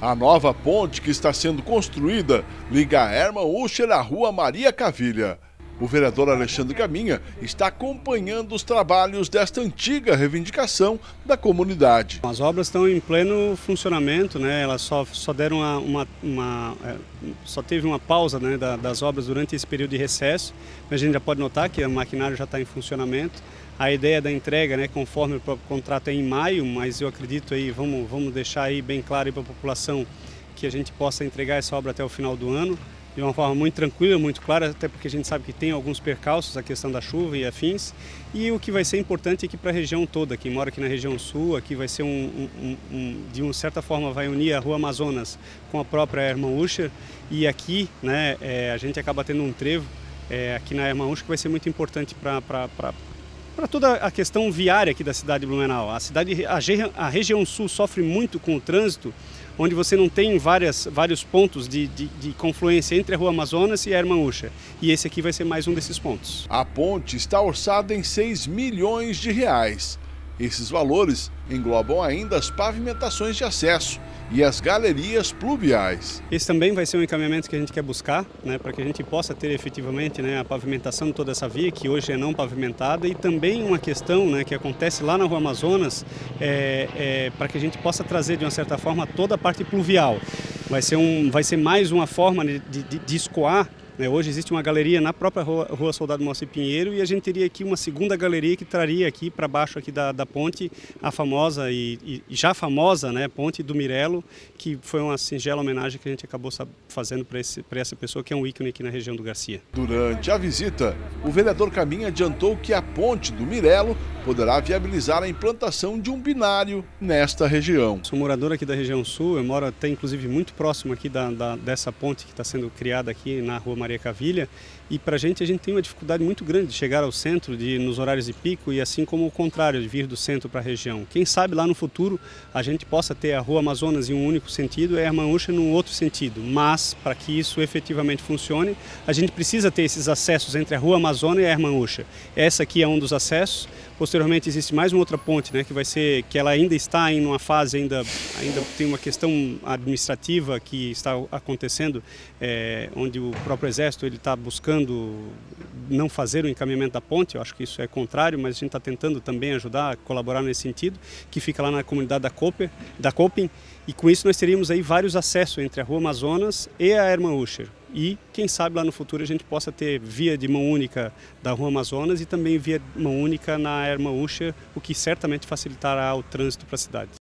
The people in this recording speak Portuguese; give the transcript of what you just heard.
A nova ponte que está sendo construída liga a Hermann Uscher à Rua Maria Cavilha. O vereador Alexandre Caminha está acompanhando os trabalhos desta antiga reivindicação da comunidade. As obras estão em pleno funcionamento, né? Elas só deram só teve uma pausa, né, das obras durante esse período de recesso, mas a gente já pode notar que o maquinário já está em funcionamento. A ideia da entrega, né, conforme o próprio contrato, é em maio, mas eu acredito aí, vamos deixar aí bem claro para a população que a gente possa entregar essa obra até o final do ano, de uma forma muito tranquila, muito clara, até porque a gente sabe que tem alguns percalços, a questão da chuva e afins. E o que vai ser importante é que para a região toda, quem mora aqui na região sul, aqui vai ser de uma certa forma vai unir a Rua Amazonas com a própria Hermann Uscher, e aqui, né, a gente acaba tendo um trevo aqui na Hermann Uscher que vai ser muito importante para toda a questão viária aqui da cidade de Blumenau. A região sul sofre muito com o trânsito, onde você não tem vários pontos de confluência entre a Rua Amazonas e a Hermann Uscher. E esse aqui vai ser mais um desses pontos. A ponte está orçada em 6 milhões de reais. Esses valores englobam ainda as pavimentações de acesso e as galerias pluviais. Esse também vai ser um encaminhamento que a gente quer buscar, né, para que a gente possa ter efetivamente, né, a pavimentação de toda essa via, que hoje é não pavimentada, e também uma questão, né, que acontece lá na Rua Amazonas, para que a gente possa trazer de uma certa forma toda a parte pluvial. Vai ser mais uma forma de escoar. Hoje existe uma galeria na própria Rua Soldado Moacir Pinheiro, e a gente teria aqui uma segunda galeria que traria aqui para baixo aqui da ponte a famosa e já famosa, né, Ponte do Mirelo, que foi uma singela homenagem que a gente acabou fazendo para essa pessoa que é um ícone aqui na região do Garcia. Durante a visita, o vereador Caminha adiantou que a Ponte do Mirelo poderá viabilizar a implantação de um binário nesta região. Sou morador aqui da região sul, eu moro até inclusive muito próximo aqui dessa ponte que está sendo criada aqui na Rua Maria Cavilha, e para a gente tem uma dificuldade muito grande de chegar ao centro nos horários de pico, e assim como o contrário, de vir do centro para a região. Quem sabe lá no futuro a gente possa ter a Rua Amazonas em um único sentido e a Hermann Uscher num outro sentido, mas para que isso efetivamente funcione, a gente precisa ter esses acessos entre a Rua Amazonas e a Hermann Uscher. Essa aqui é um dos acessos. Posteriormente existe mais uma outra ponte, né, que ela ainda está em uma fase, ainda tem uma questão administrativa que está acontecendo, onde o próprio Exército está buscando não fazer o encaminhamento da ponte. Eu acho que isso é contrário, mas a gente está tentando também ajudar, colaborar nesse sentido, que fica lá na comunidade da Coping, e com isso nós teríamos aí vários acessos entre a Rua Amazonas e a Hermann Uscher. E quem sabe lá no futuro a gente possa ter via de mão única da Rua Amazonas e também via de mão única na Hermann Uscher, o que certamente facilitará o trânsito para a cidade.